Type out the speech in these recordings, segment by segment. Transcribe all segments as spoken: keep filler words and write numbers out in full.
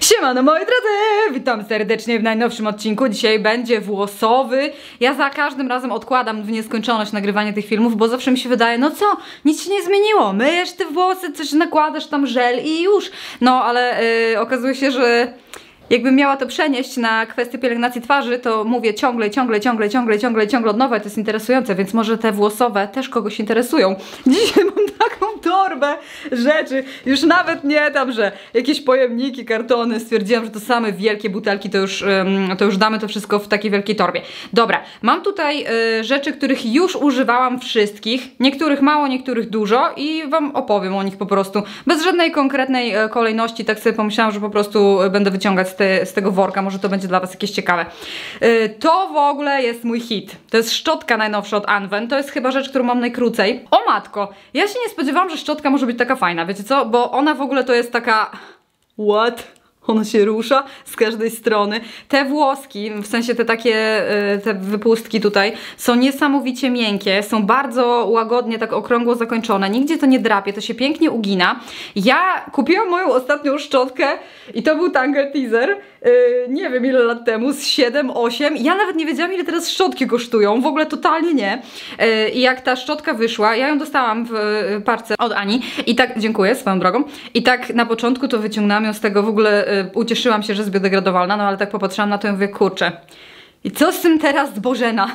Siemano moi drodzy, witam serdecznie w najnowszym odcinku. Dzisiaj będzie włosowy. Ja za każdym razem odkładam w nieskończoność nagrywanie tych filmów, bo zawsze mi się wydaje, no co, nic się nie zmieniło, myjesz te włosy, coś nakładasz tam żel i już. No ale yy, okazuje się, że jakbym miała to przenieść na kwestię pielęgnacji twarzy, to mówię ciągle, ciągle, ciągle, ciągle, ciągle, ciągle od nowa. To jest interesujące, więc może te włosowe też kogoś interesują. Dzisiaj mam taką torbę rzeczy, już nawet nie tam, że jakieś pojemniki, kartony, stwierdziłam, że to same wielkie butelki, to już, um, to już damy to wszystko w takiej wielkiej torbie. Dobra, mam tutaj y, rzeczy, których już używałam wszystkich, niektórych mało, niektórych dużo i wam opowiem o nich po prostu, bez żadnej konkretnej y, kolejności. Tak sobie pomyślałam, że po prostu będę wyciągać z, te, z tego worka, może to będzie dla was jakieś ciekawe. Y, to w ogóle jest mój hit, to jest szczotka najnowsza od Anwen, to jest chyba rzecz, którą mam najkrócej. O matko, ja się nie spodziewałam, że szczotka może być taka fajna, wiecie co? Bo ona w ogóle to jest taka... What? Ona się rusza z każdej strony. Te włoski, w sensie te takie, te wypustki tutaj, są niesamowicie miękkie, są bardzo łagodnie, tak okrągło zakończone. Nigdzie to nie drapie, to się pięknie ugina. Ja kupiłam moją ostatnią szczotkę i to był Tangle Teezer, yy, nie wiem ile lat temu, z siedem osiem. Ja nawet nie wiedziałam, ile teraz szczotki kosztują, w ogóle totalnie nie. Yy, I jak ta szczotka wyszła, ja ją dostałam w yy, parce od Ani i tak, dziękuję swoją drogą, i tak na początku to wyciągnęłam ją z tego w ogóle. Ucieszyłam się, że jest biodegradowalna, no ale tak popatrzyłam na to i mówię, kurczę, i co z tym teraz Bożena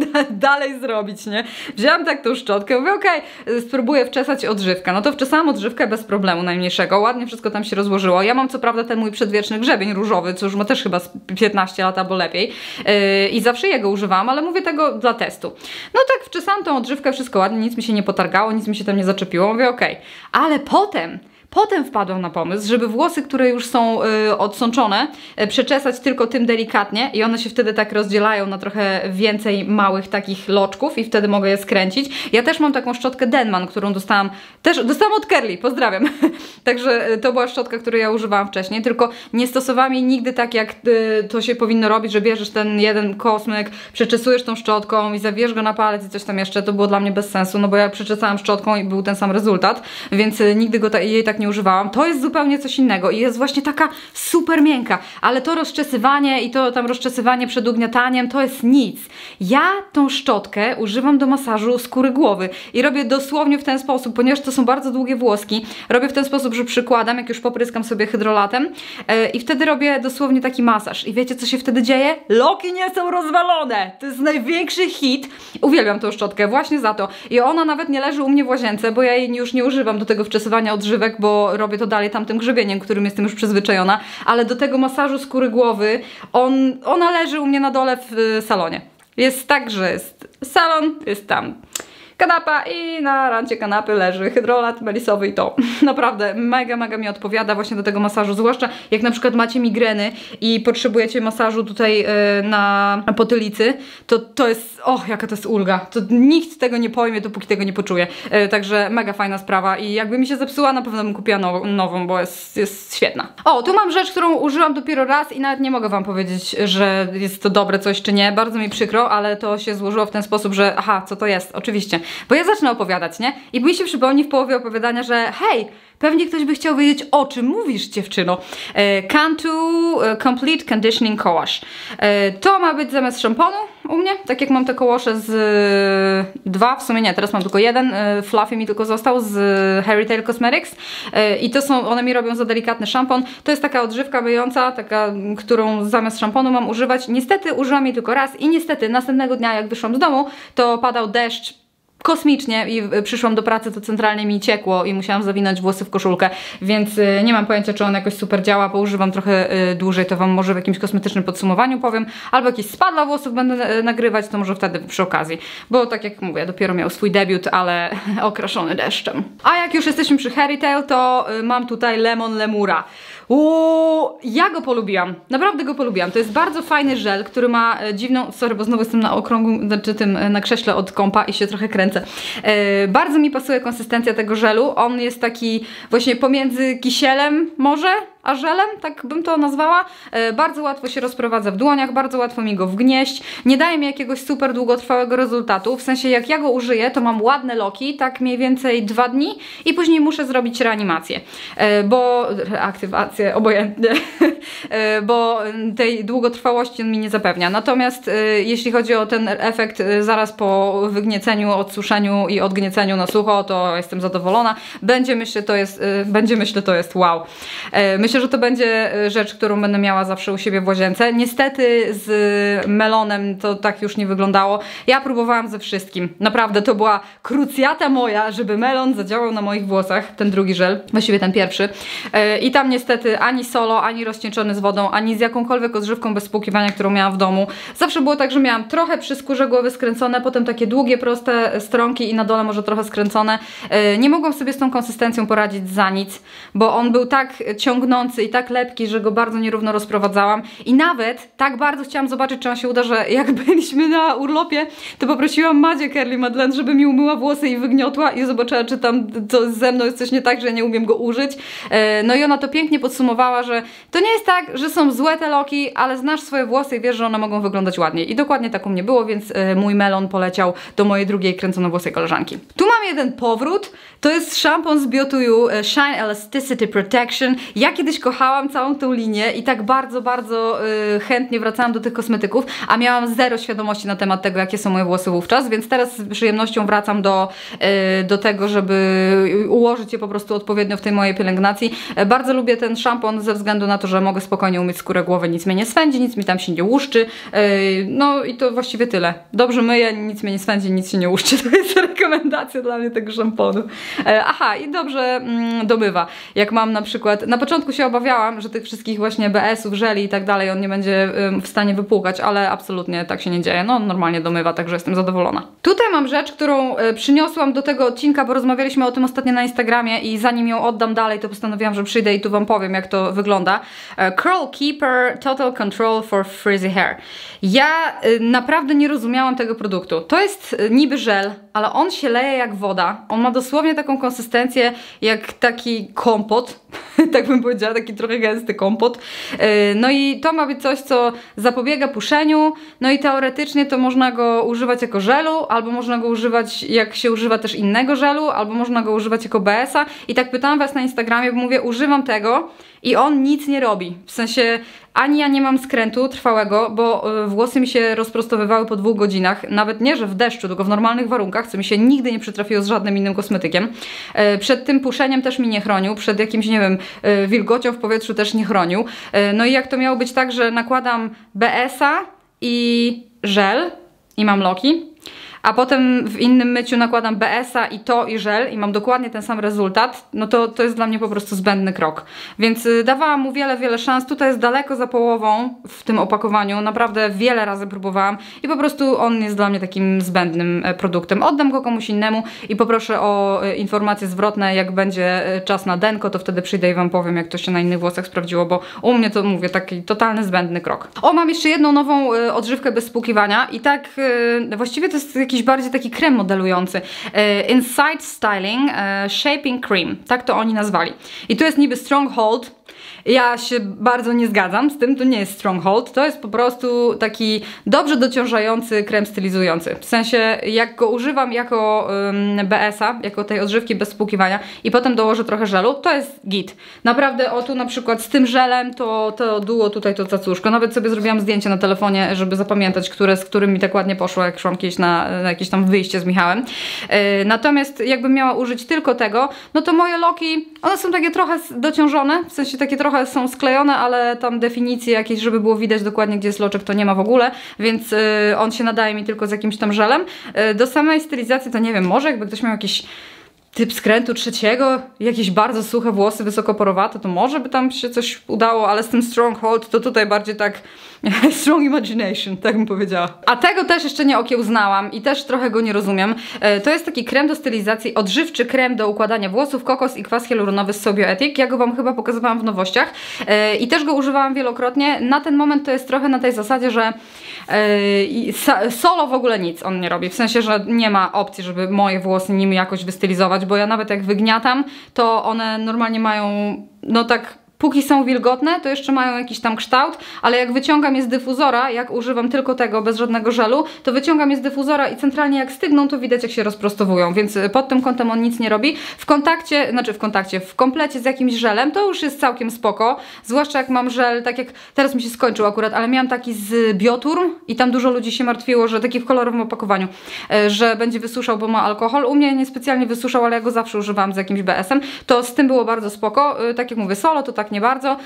dalej zrobić, nie? Wzięłam tak tą szczotkę, mówię, okej, okay, spróbuję wczesać odżywkę. No to wczesałam odżywkę bez problemu najmniejszego, ładnie wszystko tam się rozłożyło. Ja mam co prawda ten mój przedwieczny grzebień różowy, co już ma też chyba piętnaście lat albo lepiej yy, i zawsze jego używałam, ale mówię tego dla testu. No tak wczesałam tą odżywkę, wszystko ładnie, nic mi się nie potargało, nic mi się tam nie zaczepiło, mówię, okej, okay. Ale potem... Potem wpadłam na pomysł, żeby włosy, które już są y, odsączone, y, przeczesać tylko tym delikatnie i one się wtedy tak rozdzielają na trochę więcej małych takich loczków i wtedy mogę je skręcić. Ja też mam taką szczotkę Denman, którą dostałam, też dostałam od Curly, pozdrawiam. Także y, to była szczotka, której ja używałam wcześniej, tylko nie stosowałam jej nigdy tak, jak y, to się powinno robić, że bierzesz ten jeden kosmyk, przeczesujesz tą szczotką i zawiesz go na palec i coś tam jeszcze. To było dla mnie bez sensu, no bo ja przeczesałam szczotką i był ten sam rezultat, więc y, nigdy go ta, jej tak nie używałam. To jest zupełnie coś innego i jest właśnie taka super miękka, ale to rozczesywanie i to tam rozczesywanie przed ugniataniem to jest nic. Ja tą szczotkę używam do masażu skóry głowy i robię dosłownie w ten sposób, ponieważ to są bardzo długie włoski, robię w ten sposób, że przykładam, jak już popryskam sobie hydrolatem yy, i wtedy robię dosłownie taki masaż i wiecie co się wtedy dzieje? Loki nie są rozwalone! To jest największy hit. Uwielbiam tą szczotkę właśnie za to i ona nawet nie leży u mnie w łazience, bo ja jej już nie używam do tego wczesywania odżywek, bo robię to dalej tamtym grzebieniem, którym jestem już przyzwyczajona, ale do tego masażu skóry głowy on, ona leży u mnie na dole w salonie. Jest tak, że jest salon, jest tam kanapa i na rancie kanapy leży hydrolat melisowy i to naprawdę mega, mega mi odpowiada właśnie do tego masażu, zwłaszcza jak na przykład macie migreny i potrzebujecie masażu tutaj yy, na potylicy, to to jest, och, jaka to jest ulga, to nikt tego nie pojmie, dopóki tego nie poczuje, yy, także mega fajna sprawa i jakby mi się zepsuła, na pewno bym kupiła now nową, bo jest, jest świetna. O, tu mam rzecz, którą użyłam dopiero raz i nawet nie mogę wam powiedzieć, że jest to dobre coś czy nie, bardzo mi przykro, ale to się złożyło w ten sposób, że aha, co to jest, oczywiście. Bo ja zacznę opowiadać, nie? I mi się przypomni w połowie opowiadania, że hej, pewnie ktoś by chciał wiedzieć, o czym mówisz, dziewczyno. E, Cantu e, Complete Conditioning Co-Wash. E, to ma być zamiast szamponu u mnie, tak jak mam te kołosze z e, dwa, w sumie nie, teraz mam tylko jeden, e, Fluffy mi tylko został z e, Hairy Tail Cosmetics e, i to są, one mi robią za delikatny szampon. To jest taka odżywka myjąca, taka, którą zamiast szamponu mam używać. Niestety użyłam jej tylko raz i niestety następnego dnia, jak wyszłam z domu, to padał deszcz kosmicznie i przyszłam do pracy, to centralnie mi ciekło i musiałam zawinąć włosy w koszulkę, więc y, nie mam pojęcia, czy on jakoś super działa, bo używam trochę y, dłużej, to wam może w jakimś kosmetycznym podsumowaniu powiem, albo jakiś spa dla włosów będę y, nagrywać, to może wtedy przy okazji, bo tak jak mówię, dopiero miał swój debiut, ale okraszony deszczem. A jak już jesteśmy przy Hairy Tail, to y, mam tutaj Lemon Lemura. Uuu, ja go polubiłam, naprawdę go polubiłam. To jest bardzo fajny żel, który ma e, dziwną, sorry, bo znowu jestem na okrągłym, znaczy tym, e, na krześle od kąpa i się trochę kręcę. E, bardzo mi pasuje konsystencja tego żelu, on jest taki właśnie pomiędzy kisielem może, a żelem, tak bym to nazwała. E, bardzo łatwo się rozprowadza w dłoniach, bardzo łatwo mi go wgnieść. Nie daje mi jakiegoś super długotrwałego rezultatu, w sensie jak ja go użyję, to mam ładne loki, tak mniej więcej dwa dni i później muszę zrobić reanimację, e, bo reaktywację, obojętnie, e, bo tej długotrwałości on mi nie zapewnia. Natomiast e, jeśli chodzi o ten efekt e, zaraz po wygnieceniu, odsuszeniu i odgnieceniu na sucho, to jestem zadowolona. Będzie myślę, to jest, e, będzie myślę, to jest wow. E, myślę, że to będzie rzecz, którą będę miała zawsze u siebie w łazience. Niestety z melonem to tak już nie wyglądało. Ja próbowałam ze wszystkim. Naprawdę to była krucjata moja, żeby melon zadziałał na moich włosach, ten drugi żel, właściwie ten pierwszy. E, I tam niestety ani solo, ani rozcieńczony z wodą, ani z jakąkolwiek odżywką bez spłukiwania, którą miałam w domu. Zawsze było tak, że miałam trochę przy skórze głowy skręcone, potem takie długie, proste stronki i na dole może trochę skręcone. E, nie mogłam sobie z tą konsystencją poradzić za nic, bo on był tak ciągnący i tak lepki, że go bardzo nierówno rozprowadzałam. I nawet tak bardzo chciałam zobaczyć, czy on się uda, że jak byliśmy na urlopie, to poprosiłam Madzie Curly Madeleine, żeby mi umyła włosy i wygniotła i zobaczyła, czy tam to ze mną jest coś nie tak, że ja nie umiem go użyć. No i ona to pięknie podsumowała, że to nie jest tak, że są złe te loki, ale znasz swoje włosy i wiesz, że one mogą wyglądać ładniej. I dokładnie tak u mnie było, więc mój melon poleciał do mojej drugiej kręconowłosej koleżanki. Tu mam jeden powrót. To jest szampon z Bio to You Shine Elasticity Protection. Ja kiedyś kochałam całą tą linię i tak bardzo, bardzo yy, chętnie wracałam do tych kosmetyków, a miałam zero świadomości na temat tego, jakie są moje włosy wówczas, więc teraz z przyjemnością wracam do, yy, do tego, żeby ułożyć je po prostu odpowiednio w tej mojej pielęgnacji. Yy, bardzo lubię ten szampon ze względu na to, że mogę spokojnie umyć skórę głowy, nic mnie nie swędzi, nic mi tam się nie łuszczy. Yy, no i to właściwie tyle. Dobrze myję, nic mnie nie swędzi, nic się nie łuszczy. To jest rekomendacja dla mnie tego szamponu. Yy, aha, i dobrze mm, domywa. Jak mam na przykład, na początku się obawiałam, że tych wszystkich właśnie B S-ów, żeli i tak dalej on nie będzie ym, w stanie wypłukać, ale absolutnie tak się nie dzieje. No normalnie domywa, także jestem zadowolona. Tutaj mam rzecz, którą y, przyniosłam do tego odcinka, bo rozmawialiśmy o tym ostatnio na Instagramie i zanim ją oddam dalej, to postanowiłam, że przyjdę i tu wam powiem, jak to wygląda. Y, Curl Keeper Total Control for Frizzy Hair. Ja y, naprawdę nie rozumiałam tego produktu. To jest y, niby żel, ale on się leje jak woda. On ma dosłownie taką konsystencję jak taki kompot, tak bym powiedziała, taki trochę gęsty kompot. No i to ma być coś, co zapobiega puszeniu, no i teoretycznie to można go używać jako żelu, albo można go używać jak się używa też innego żelu, albo można go używać jako B S-a. I tak pytałam was na Instagramie, bo mówię, używam tego i on nic nie robi. W sensie ani ja nie mam skrętu trwałego, bo włosy mi się rozprostowywały po dwóch godzinach. Nawet nie, że w deszczu, tylko w normalnych warunkach, co mi się nigdy nie przytrafiło z żadnym innym kosmetykiem. Przed tym puszeniem też mi nie chronił, przed jakimś, nie wiem, wilgocią w powietrzu też nie chronił. No i jak to miało być tak, że nakładam B S-a i żel i mam loki, a potem w innym myciu nakładam B S-a i to i żel i mam dokładnie ten sam rezultat, no to to jest dla mnie po prostu zbędny krok. Więc y, dawałam mu wiele, wiele szans. Tutaj jest daleko za połową w tym opakowaniu. Naprawdę wiele razy próbowałam i po prostu on jest dla mnie takim zbędnym e, produktem. Oddam go komuś innemu i poproszę o e, informacje zwrotne, jak będzie e, czas na denko, to wtedy przyjdę i wam powiem, jak to się na innych włosach sprawdziło, bo u mnie to, mówię, taki totalny zbędny krok. O, mam jeszcze jedną nową e, odżywkę bez spłukiwania i tak e, właściwie to jest jakiś bardziej taki krem modelujący. E, Inside Styling e, Shaping Cream. Tak to oni nazwali. I tu jest niby Stronghold. Ja się bardzo nie zgadzam z tym, to nie jest Stronghold, to jest po prostu taki dobrze dociążający krem stylizujący. W sensie, jak go używam jako um, B S-a, jako tej odżywki bez spłukiwania i potem dołożę trochę żelu, to jest git. Naprawdę, o tu na przykład z tym żelem, to, to duo tutaj to cacuszko. Nawet sobie zrobiłam zdjęcie na telefonie, żeby zapamiętać, które z którym mi tak ładnie poszło, jak szłam kiedyś na, na jakieś tam wyjście z Michałem. Yy, natomiast jakbym miała użyć tylko tego, no to moje loki, one są takie trochę dociążone, w sensie takie trochę są sklejone, ale tam definicje jakieś, żeby było widać dokładnie, gdzie jest loczek, to nie ma w ogóle, więc y, on się nadaje mi tylko z jakimś tam żelem. Y, do samej stylizacji to nie wiem, może jakby ktoś miał jakiś typ skrętu trzeciego, jakieś bardzo suche włosy, wysokoporowate, to może by tam się coś udało, ale z tym Stronghold to tutaj bardziej tak strong imagination, tak bym powiedziała. A tego też jeszcze nie okiełznałam i też trochę go nie rozumiem. To jest taki krem do stylizacji, odżywczy krem do układania włosów, kokos i kwas hialuronowy z Sobiotic. Ja go wam chyba pokazywałam w nowościach i też go używałam wielokrotnie. Na ten moment to jest trochę na tej zasadzie, że solo w ogóle nic on nie robi. W sensie, że nie ma opcji, żeby moje włosy nim jakoś wystylizować, bo ja nawet jak wygniatam, to one normalnie mają, no tak póki są wilgotne, to jeszcze mają jakiś tam kształt, ale jak wyciągam je z dyfuzora, jak używam tylko tego, bez żadnego żelu, to wyciągam je z dyfuzora i centralnie jak stygną, to widać jak się rozprostowują, więc pod tym kątem on nic nie robi. W kontakcie, znaczy w kontakcie, w komplecie z jakimś żelem, to już jest całkiem spoko, zwłaszcza jak mam żel, tak jak teraz mi się skończył akurat, ale miałam taki z Bioturm i tam dużo ludzi się martwiło, że taki w kolorowym opakowaniu, że będzie wysuszał, bo ma alkohol. U mnie niespecjalnie wysuszał, ale ja go zawsze używałam z jakimś B S-em, to z tym było bardzo spoko, tak jak mówię, solo to tak nie bardzo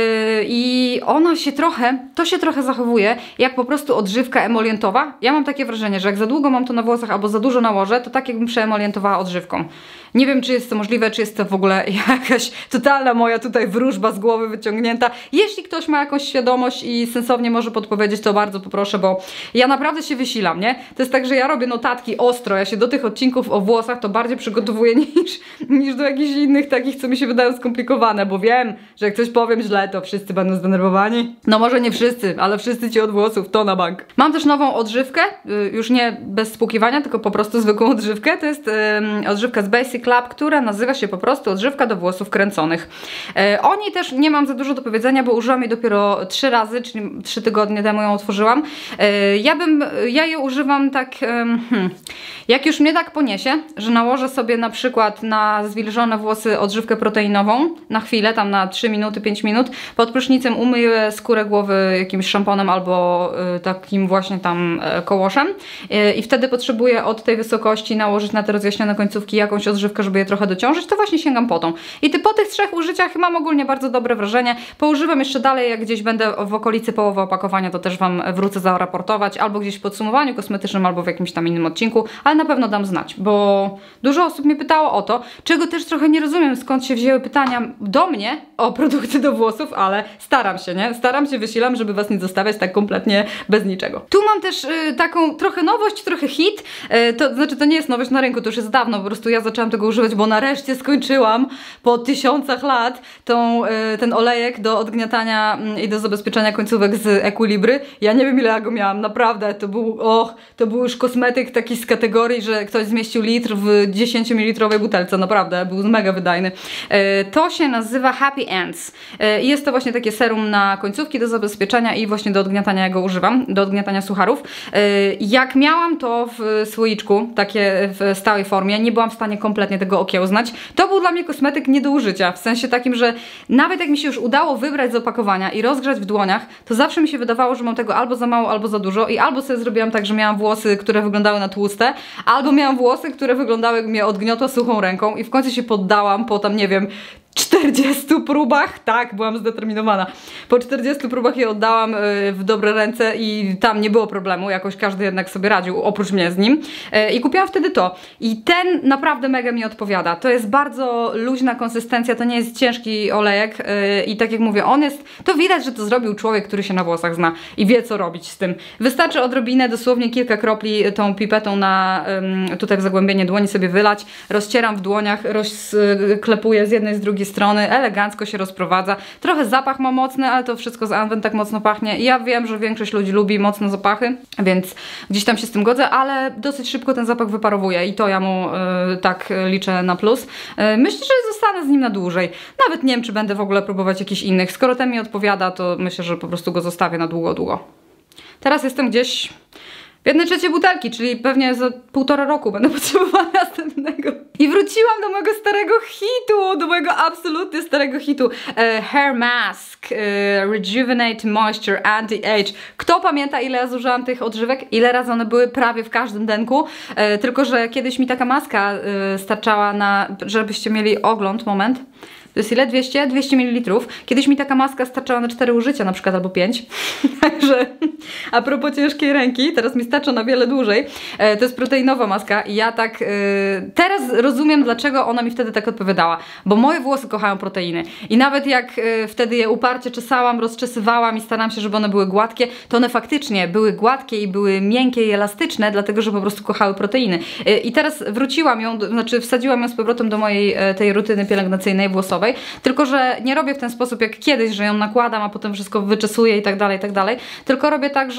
i ona się trochę, to się trochę zachowuje jak po prostu odżywka emolientowa. Ja mam takie wrażenie, że jak za długo mam to na włosach albo za dużo nałożę, to tak jakbym przeemolientowała odżywką. Nie wiem, czy jest to możliwe, czy jest to w ogóle jakaś totalna moja tutaj wróżba z głowy wyciągnięta. Jeśli ktoś ma jakąś świadomość i sensownie może podpowiedzieć, to bardzo poproszę, bo ja naprawdę się wysilam, nie? To jest tak, że ja robię notatki ostro, ja się do tych odcinków o włosach to bardziej przygotowuję niż, niż do jakichś innych takich, co mi się wydają skomplikowane, bo wiem, że jak coś powiem źle, to wszyscy będą zdenerwowani. No może nie wszyscy, ale wszyscy ci od włosów, to na bank. Mam też nową odżywkę, już nie bez spłukiwania, tylko po prostu zwykłą odżywkę. To jest um, odżywka z Basic Lab, która nazywa się po prostu odżywka do włosów kręconych. E, o niej też nie mam za dużo do powiedzenia, bo użyłam jej dopiero trzy razy, czyli trzy tygodnie temu ją otworzyłam. E, ja bym, ja je używam tak, um, hmm, jak już mnie tak poniesie, że nałożę sobie na przykład na zwilżone włosy odżywkę proteinową na chwilę, tam na trzy minuty, pięć minut, pod prysznicem umyję skórę głowy jakimś szamponem albo y, takim właśnie tam y, kołoszem y, i wtedy potrzebuję od tej wysokości nałożyć na te rozjaśnione końcówki jakąś odżywkę, żeby je trochę dociążyć, to właśnie sięgam po tą. I ty po tych trzech użyciach mam ogólnie bardzo dobre wrażenie. Poużywam jeszcze dalej, jak gdzieś będę w okolicy połowy opakowania, to też Wam wrócę zaraportować, albo gdzieś w podsumowaniu kosmetycznym, albo w jakimś tam innym odcinku, ale na pewno dam znać, bo dużo osób mnie pytało o to, czego też trochę nie rozumiem, skąd się wzięły pytania do mnie o produkty do włosów, ale staram się, nie? Staram się, wysilam, żeby Was nie zostawiać tak kompletnie bez niczego. Tu mam też y, taką trochę nowość, trochę hit, y, to znaczy to nie jest nowość na rynku, to już jest dawno, po prostu ja zaczęłam tego używać, bo nareszcie skończyłam po tysiącach lat tą, y, ten olejek do odgniatania y, i do zabezpieczania końcówek z Equilibry. Ja nie wiem, ile ja go miałam, naprawdę, to był, och, to był już kosmetyk taki z kategorii, że ktoś zmieścił litr w dziesięciomilitrowej butelce, naprawdę, był mega wydajny. Y, to się nazywa Happy Ends i y, jest to właśnie takie serum na końcówki do zabezpieczenia i właśnie do odgniatania, ja go używam, do odgniatania sucharów. Y, jak miałam to w słoiczku, takie w stałej formie, nie byłam w stanie kompletnie tego okiełznać. To był dla mnie kosmetyk nie do użycia, w sensie takim, że nawet jak mi się już udało wybrać z opakowania i rozgrzać w dłoniach, to zawsze mi się wydawało, że mam tego albo za mało, albo za dużo i albo sobie zrobiłam tak, że miałam włosy, które wyglądały na tłuste, albo miałam włosy, które wyglądały, jak mnie odgniotła suchą ręką i w końcu się poddałam po tam, nie wiem, czterdziestu próbach, tak, byłam zdeterminowana. Po czterdziestu próbach je oddałam y, w dobre ręce i tam nie było problemu, jakoś każdy jednak sobie radził, oprócz mnie z nim. Y, I kupiłam wtedy to. I ten naprawdę mega mi odpowiada. To jest bardzo luźna konsystencja, to nie jest ciężki olejek y, i tak jak mówię, on jest, to widać, że to zrobił człowiek, który się na włosach zna i wie, co robić z tym. Wystarczy odrobinę, dosłownie kilka kropli tą pipetą na y, tutaj w zagłębienie dłoni sobie wylać, rozcieram w dłoniach, rozklepuję z jednej, z drugiej strony, elegancko się rozprowadza. Trochę zapach ma mocny, ale to wszystko z Anwen tak mocno pachnie. Ja wiem, że większość ludzi lubi mocno zapachy, więc gdzieś tam się z tym godzę, ale dosyć szybko ten zapach wyparowuje i to ja mu y, tak liczę na plus. Y, myślę, że zostanę z nim na dłużej. Nawet nie wiem, czy będę w ogóle próbować jakichś innych. Skoro ten mi odpowiada, to myślę, że po prostu go zostawię na długo, długo. Teraz jestem gdzieś w jednej trzeciej butelki, czyli pewnie za półtora roku będę potrzebowała następnego. I wróciłam do mojego starego hitu, do mojego absolutnie starego hitu. E, Hair Mask, e, Rejuvenate Moisture Anti-Age. Kto pamięta, ile ja zużyłam tych odżywek? Ile razy one były prawie w każdym denku? E, tylko, że kiedyś mi taka maska e, starczała na, żebyście mieli ogląd, moment. To jest ile? dwieście? dwieście mililitrów. Kiedyś mi taka maska starczała na cztery użycia na przykład, albo pięć. Także a propos ciężkiej ręki, teraz mi starcza na wiele dłużej. E, to jest proteinowa maska i ja tak... E, teraz rozumiem, dlaczego ona mi wtedy tak odpowiadała. Bo moje włosy kochają proteiny. I nawet jak e, wtedy je uparcie czesałam, rozczesywałam i starałam się, żeby one były gładkie, to one faktycznie były gładkie i były miękkie i elastyczne, dlatego, że po prostu kochały proteiny. E, I teraz wróciłam ją, znaczy wsadziłam ją z powrotem do mojej e, tej rutyny pielęgnacyjnej włosowej. Tylko, że nie robię w ten sposób jak kiedyś, że ją nakładam, a potem wszystko wyczesuję i tak dalej, i tak dalej. Tylko robię tak, że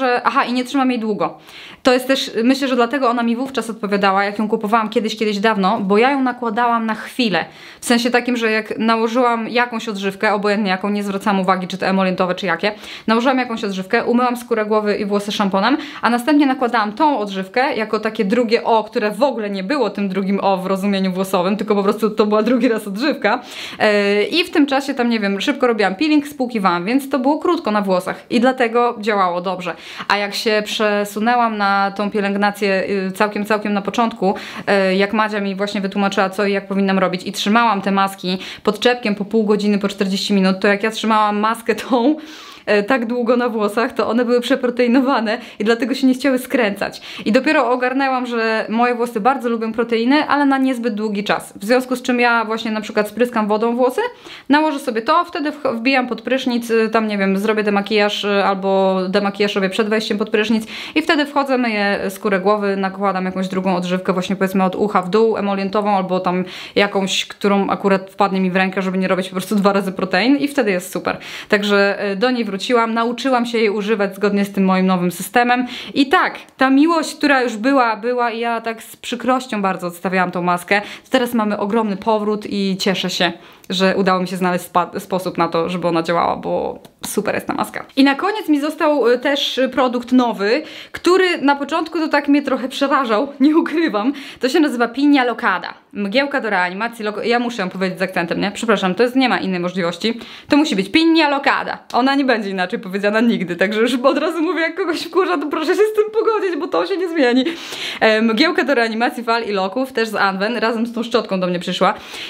że... Aha, i nie trzymam jej długo. To jest też, myślę, że dlatego ona mi wówczas odpowiadała, jak ją kupowałam kiedyś, kiedyś dawno, bo ja ją nakładałam na chwilę. W sensie takim, że jak nałożyłam jakąś odżywkę, obojętnie jaką, nie zwracam uwagi, czy to emolientowe, czy jakie, nałożyłam jakąś odżywkę, umyłam skórę głowy i włosy szamponem, a następnie nakładałam tą odżywkę jako takie drugie O, które w ogóle nie było tym drugim O w rozumieniu włosowym, tylko po prostu to była drugi raz odżywka. Yy, I w tym czasie tam, nie wiem, szybko robiłam peeling, spłukiwałam, więc to było krótko na włosach i dlatego działało dobrze. A jak się przesunęłam na tą pielęgnację całkiem, całkiem na początku, jak Madzia mi właśnie wytłumaczyła, co i jak powinnam robić i trzymałam te maski pod czepkiem po pół godziny, po czterdzieści minut, to jak ja trzymałam maskę tą tak długo na włosach, to one były przeproteinowane i dlatego się nie chciały skręcać. I dopiero ogarnęłam, że moje włosy bardzo lubią proteiny, ale na niezbyt długi czas. W związku z czym ja właśnie na przykład spryskam wodą włosy, nałożę sobie to, wtedy wbijam pod prysznic, tam nie wiem, zrobię demakijaż albo demakijaż robię przed wejściem pod prysznic i wtedy wchodzę, myję skórę głowy, nakładam jakąś drugą odżywkę, właśnie powiedzmy od ucha w dół, emolientową albo tam jakąś, którą akurat wpadnie mi w rękę, żeby nie robić po prostu dwa razy protein i wtedy jest super. Także do niej wróciłam, nauczyłam się jej używać zgodnie z tym moim nowym systemem i tak, ta miłość, która już była, była i ja tak z przykrością bardzo odstawiałam tą maskę, teraz mamy ogromny powrót i cieszę się, że udało mi się znaleźć sposób na to, żeby ona działała, bo super jest ta maska. I na koniec mi został też produkt nowy, który na początku to tak mnie trochę przerażał, nie ukrywam. To się nazywa Piña Locada. Mgiełka do reanimacji, ja muszę ją powiedzieć z akcentem, nie? Przepraszam, to jest, nie ma innej możliwości. To musi być Piña Locada. Ona nie będzie inaczej powiedziana nigdy, także już od razu mówię, jak kogoś wkurza, to proszę się z tym pogodzić, bo to się nie zmieni. E, mgiełka do reanimacji fal i loków, też z Anwen, razem z tą szczotką do mnie przyszła.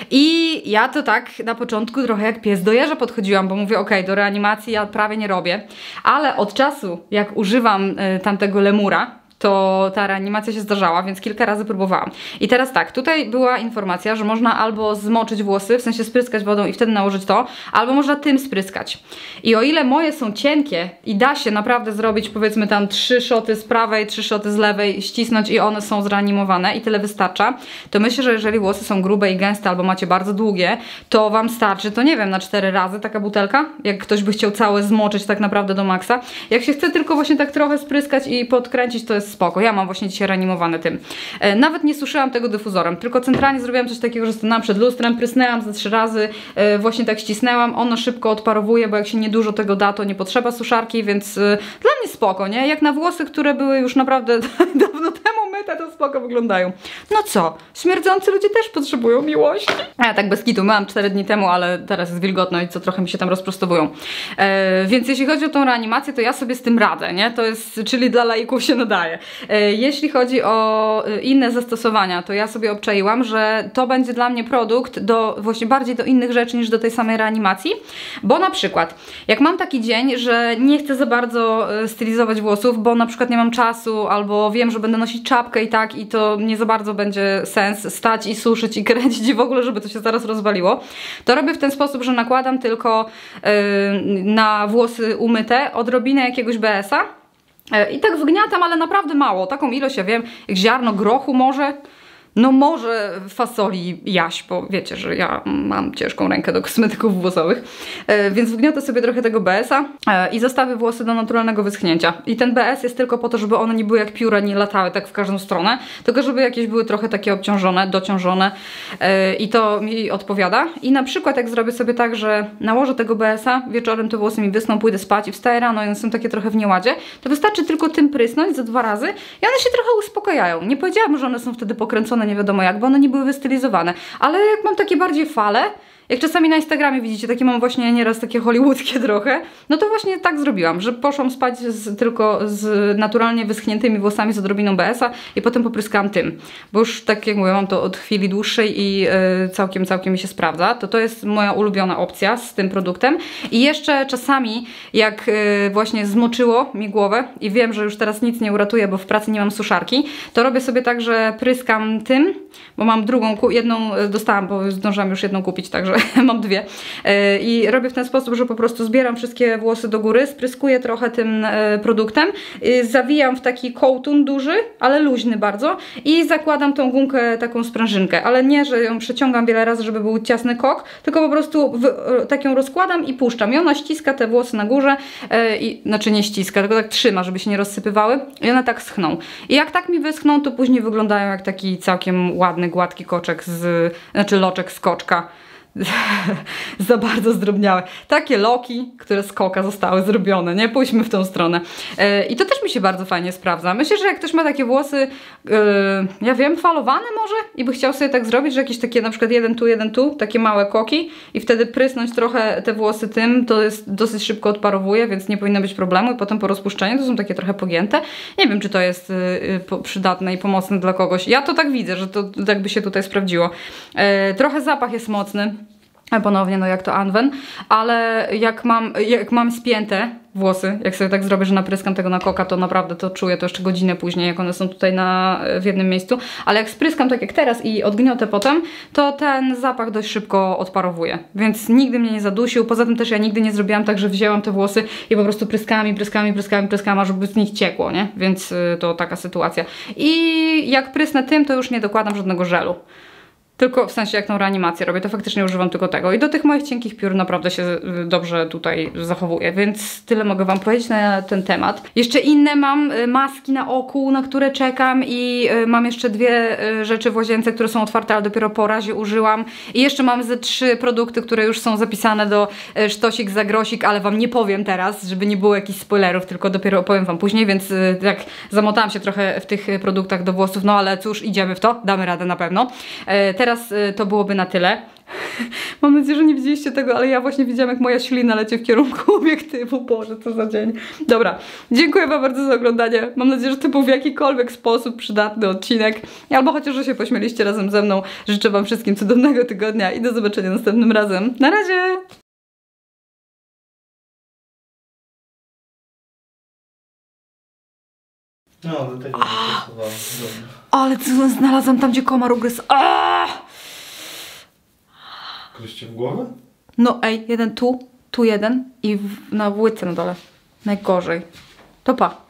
I ja to tak na początku trochę jak pies do jeża podchodziłam, bo mówię, okej, okay, do reanimacji ja prawie nie robię, ale od czasu, jak używam y, tamtego lemura, to ta reanimacja się zdarzała, więc kilka razy próbowałam. I teraz tak, tutaj była informacja, że można albo zmoczyć włosy, w sensie spryskać wodą i wtedy nałożyć to, albo można tym spryskać. I o ile moje są cienkie i da się naprawdę zrobić, powiedzmy tam trzy szoty z prawej, trzy szoty z lewej, ścisnąć i one są zreanimowane i tyle wystarcza, to myślę, że jeżeli włosy są grube i gęste albo macie bardzo długie, to wam starczy, to nie wiem, na cztery razy taka butelka, jak ktoś by chciał całe zmoczyć tak naprawdę do maksa. Jak się chce tylko właśnie tak trochę spryskać i podkręcić, to jest spoko. Ja mam właśnie dzisiaj reanimowane tym. E, nawet nie suszyłam tego dyfuzorem, tylko centralnie zrobiłam coś takiego, że stanęłam przed lustrem, prysnęłam ze trzy razy, e, właśnie tak ścisnęłam, ono szybko odparowuje, bo jak się niedużo tego da, to nie potrzeba suszarki, więc e, dla mnie spoko, nie? Jak na włosy, które były już naprawdę dawno temu myte, to spoko wyglądają. No co? Śmierdzący ludzie też potrzebują miłości. A ja tak bez kitu, myłam cztery dni temu, ale teraz jest wilgotno i co trochę mi się tam rozprostowują. E, więc jeśli chodzi o tą reanimację, to ja sobie z tym radzę, nie? To jest, czyli dla laików się nadaje. Jeśli chodzi o inne zastosowania, to ja sobie obczaiłam, że to będzie dla mnie produkt do, właśnie bardziej do innych rzeczy niż do tej samej reanimacji, bo na przykład jak mam taki dzień, że nie chcę za bardzo stylizować włosów, bo na przykład nie mam czasu, albo wiem, że będę nosić czapkę i tak i to nie za bardzo będzie sens stać i suszyć i kręcić i w ogóle, żeby to się zaraz rozwaliło, to robię w ten sposób, że nakładam tylko yy, na włosy umyte odrobinę jakiegoś B S a i tak wgniatam, ale naprawdę mało. Taką ilość, ja wiem, jak ziarno grochu może, no może fasoli jaś, bo wiecie, że ja mam ciężką rękę do kosmetyków włosowych, e, więc wgniotę sobie trochę tego B S a e, i zostawię włosy do naturalnego wyschnięcia. I ten B S jest tylko po to, żeby one nie były jak pióra, nie latały tak w każdą stronę, tylko żeby jakieś były trochę takie obciążone, dociążone e, i to mi odpowiada. I na przykład jak zrobię sobie tak, że nałożę tego B S a, wieczorem te włosy mi wysną, pójdę spać i wstaję rano i one są takie trochę w nieładzie, to wystarczy tylko tym prysnąć za dwa razy i one się trochę uspokajają. Nie powiedziałabym, że one są wtedy pokręcone nie wiadomo jak, bo one nie były wystylizowane, ale jak mam takie bardziej fale, jak czasami na Instagramie widzicie, takie mam właśnie nieraz takie hollywoodzkie trochę, no to właśnie tak zrobiłam, że poszłam spać z, tylko z naturalnie wyschniętymi włosami z odrobiną B S a i potem popryskałam tym, bo już tak jak mówię, mam to od chwili dłuższej i yy, całkiem, całkiem mi się sprawdza, to to jest moja ulubiona opcja z tym produktem i jeszcze czasami jak yy, właśnie zmoczyło mi głowę i wiem, że już teraz nic nie uratuje, bo w pracy nie mam suszarki, to robię sobie tak, że pryskam tym bo mam drugą, jedną dostałam, bo zdążyłam już jedną kupić, także mam dwie. I robię w ten sposób, że po prostu zbieram wszystkie włosy do góry, spryskuję trochę tym produktem, zawijam w taki kołtun duży, ale luźny bardzo i zakładam tą gumkę, taką sprężynkę, ale nie, że ją przeciągam wiele razy, żeby był ciasny kok, tylko po prostu w, tak ją rozkładam i puszczam. I ona ściska te włosy na górze, i, znaczy nie ściska, tylko tak trzyma, żeby się nie rozsypywały i one tak schną. I jak tak mi wyschną, to później wyglądają jak taki całkiem ładny, gładki koczek z, znaczy loczek z koczka. Za bardzo zdrobniałe. Takie loki, które z koka zostały zrobione, nie? Pójdźmy w tą stronę. Yy, I to też mi się bardzo fajnie sprawdza. Myślę, że jak ktoś ma takie włosy, yy, ja wiem, falowane może i by chciał sobie tak zrobić, że jakieś takie na przykład jeden tu, jeden tu, takie małe koki i wtedy prysnąć trochę te włosy tym, to jest dosyć szybko odparowuje, więc nie powinno być problemu i potem po rozpuszczeniu to są takie trochę pogięte. Nie wiem, czy to jest yy, przydatne i pomocne dla kogoś. Ja to tak widzę, że to tak by się tutaj sprawdziło. Yy, trochę zapach jest mocny. Ponownie, no jak to Anwen, ale jak mam, jak mam spięte włosy, jak sobie tak zrobię, że napryskam tego na koka, to naprawdę to czuję to jeszcze godzinę później, jak one są tutaj na, w jednym miejscu, ale jak spryskam tak jak teraz i odgniotę potem, to ten zapach dość szybko odparowuje, więc nigdy mnie nie zadusił. Poza tym też ja nigdy nie zrobiłam tak, że wzięłam te włosy i po prostu pryskałam i pryskałam i pryskałam i pryskałam, aż by z nich ciekło, nie? Więc y, to taka sytuacja. I jak prysnę tym, to już nie dokładam żadnego żelu. Tylko w sensie jak tą reanimację robię, to faktycznie używam tylko tego. I do tych moich cienkich piór naprawdę się dobrze tutaj zachowuje, więc tyle mogę wam powiedzieć na ten temat. Jeszcze inne mam maski na oku, na które czekam i mam jeszcze dwie rzeczy w łazience, które są otwarte, ale dopiero po razie użyłam. I jeszcze mam ze trzy produkty, które już są zapisane do sztosik za grosik, ale wam nie powiem teraz, żeby nie było jakichś spoilerów, tylko dopiero opowiem wam później, więc tak zamotałam się trochę w tych produktach do włosów, no ale cóż, idziemy w to, damy radę na pewno. Teraz to byłoby na tyle. Mam nadzieję, że nie widzieliście tego, ale ja właśnie widziałam, jak moja ślina leci w kierunku obiektywu. Boże, co za dzień. Dobra, dziękuję wam bardzo za oglądanie. Mam nadzieję, że to był w jakikolwiek sposób przydatny odcinek. Albo chociaż, że się pośmieliście razem ze mną. Życzę wam wszystkim cudownego tygodnia i do zobaczenia następnym razem. Na razie! No, do tego nie pasowałem. Ale co znalazłam tam, gdzie komar ugryzł. Gryźcie w głowę? No ej, jeden tu, tu jeden i w, na łydce na dole. Najgorzej. To pa.